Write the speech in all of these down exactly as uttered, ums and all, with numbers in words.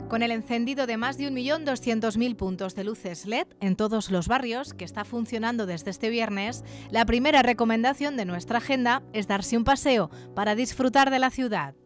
Con el encendido de más de un millón doscientos mil puntos de luces L E D en todos los barrios, que está funcionando desde este viernes, la primera recomendación de nuestra agenda es darse un paseo para disfrutar de la ciudad.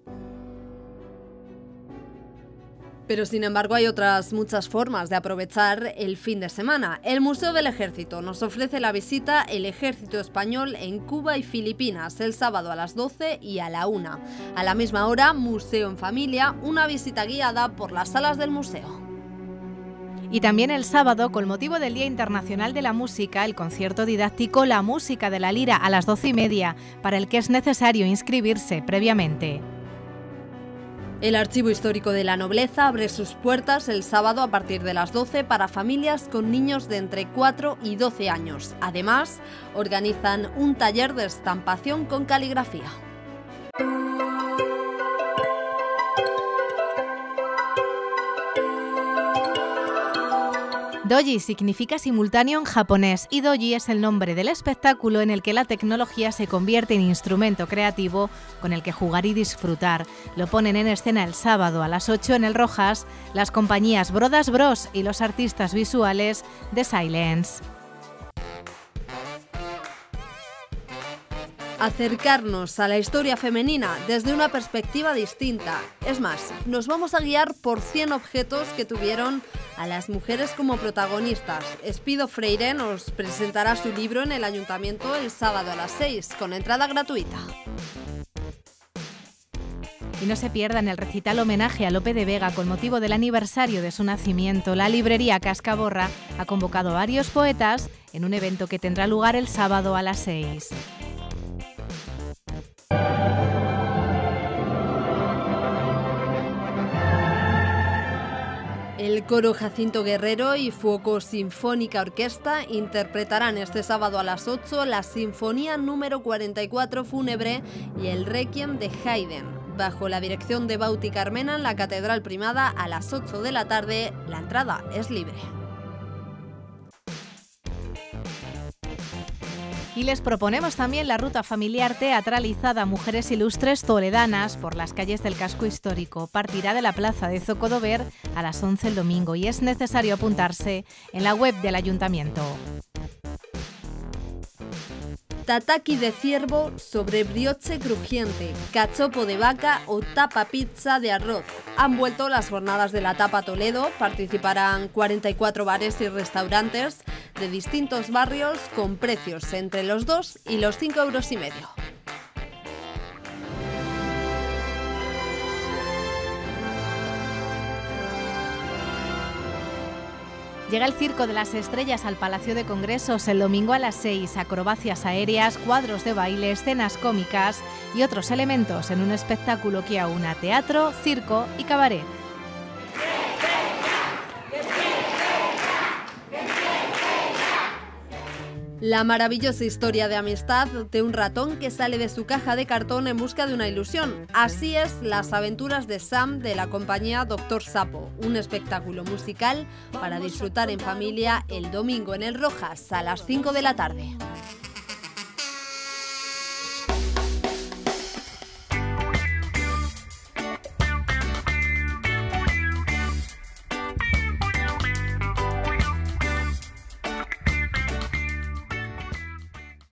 Pero sin embargo hay otras muchas formas de aprovechar el fin de semana. El Museo del Ejército nos ofrece la visita El Ejército Español en Cuba y Filipinas el sábado a las doce y a la una. A la misma hora, Museo en Familia, una visita guiada por las salas del museo. Y también el sábado, con motivo del Día Internacional de la Música, el concierto didáctico La Música de la Lira a las doce y media, para el que es necesario inscribirse previamente. El Archivo Histórico de la Nobleza abre sus puertas el sábado a partir de las doce para familias con niños de entre cuatro y doce años. Además, organizan un taller de estampación con caligrafía. Doji significa simultáneo en japonés y doji es el nombre del espectáculo en el que la tecnología se convierte en instrumento creativo con el que jugar y disfrutar. Lo ponen en escena el sábado a las ocho en el Rojas las compañías Brodas Bros y los artistas visuales de Silence. Acercarnos a la historia femenina desde una perspectiva distinta. Es más, nos vamos a guiar por cien objetos que tuvieron a las mujeres como protagonistas. Espido Freire nos presentará su libro en el Ayuntamiento el sábado a las seis, con entrada gratuita. Y no se pierdan el recital homenaje a Lope de Vega con motivo del aniversario de su nacimiento. La librería Cascaborra ha convocado a varios poetas en un evento que tendrá lugar el sábado a las seis. El coro Jacinto Guerrero y Fuoco Sinfónica Orquesta interpretarán este sábado a las ocho la Sinfonía número cuarenta y cuatro Fúnebre y el Requiem de Haydn, bajo la dirección de Bauti Carmena en la Catedral Primada a las ocho de la tarde. La entrada es libre. Y les proponemos también la ruta familiar teatralizada Mujeres Ilustres Toledanas por las calles del casco histórico. Partirá de la plaza de Zocodover a las once el domingo y es necesario apuntarse en la web del Ayuntamiento. Tataki de ciervo sobre brioche crujiente, cachopo de vaca o tapa pizza de arroz. Han vuelto las jornadas de la Tapa Toledo, participarán cuarenta y cuatro bares y restaurantes de distintos barrios con precios entre los dos y los cinco euros y medio. Llega el Circo de las Estrellas al Palacio de Congresos el domingo a las seis, acrobacias aéreas, cuadros de baile, escenas cómicas y otros elementos en un espectáculo que aúna teatro, circo y cabaret. La maravillosa historia de amistad de un ratón que sale de su caja de cartón en busca de una ilusión. Así es Las aventuras de Sam de la compañía Doctor Sapo, un espectáculo musical para disfrutar en familia el domingo en el Rojas a las cinco de la tarde.